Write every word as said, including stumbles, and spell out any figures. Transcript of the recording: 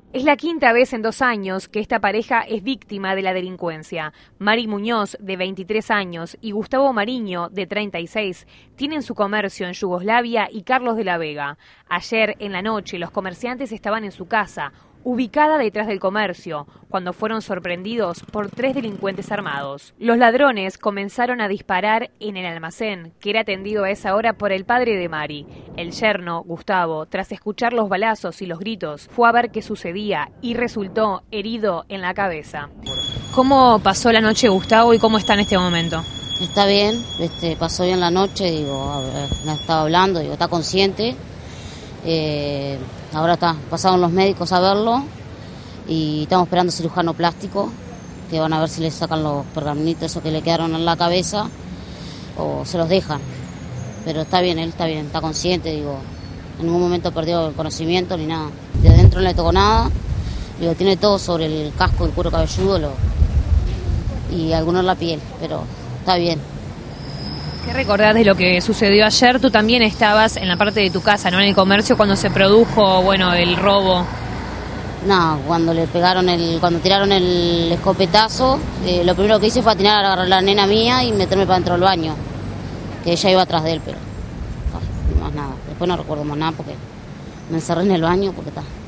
Es la quinta vez en dos años que esta pareja es víctima de la delincuencia. Mari Muñoz, de veintitrés años, y Gustavo Mariño, de treinta y seis, tienen su comercio en Yugoslavia y Carlos de la Vega. Ayer, en la noche, los comerciantes estaban en su casa, ubicada detrás del comercio, cuando fueron sorprendidos por tres delincuentes armados. Los ladrones comenzaron a disparar en el almacén, que era atendido a esa hora por el padre de Mari. El yerno, Gustavo, tras escuchar los balazos y los gritos, fue a ver qué sucedía y resultó herido en la cabeza. ¿Cómo pasó la noche Gustavo y cómo está en este momento? Está bien, este, pasó bien la noche, digo, a ver, me estaba hablando, digo, está consciente. Eh, ahora está, pasaron los médicos a verlo y estamos esperando cirujano plástico, que van a ver si le sacan los pergaminos esos que le quedaron en la cabeza o se los dejan. Pero está bien, él está bien, está consciente, digo, en ningún momento perdió el conocimiento ni nada. De adentro no le tocó nada, digo, tiene todo sobre el casco, el cuero cabelludo lo, y algunos la piel, pero está bien. ¿Qué recordás de lo que sucedió ayer? Tú también estabas en la parte de tu casa, ¿no? En el comercio, cuando se produjo, bueno, el robo. No, cuando le pegaron el, cuando tiraron el escopetazo, eh, lo primero que hice fue atinar a agarrar a la nena mía y meterme para dentro del baño, que ella iba atrás de él, pero no, más nada. Después no recuerdo más nada porque me encerré en el baño porque está.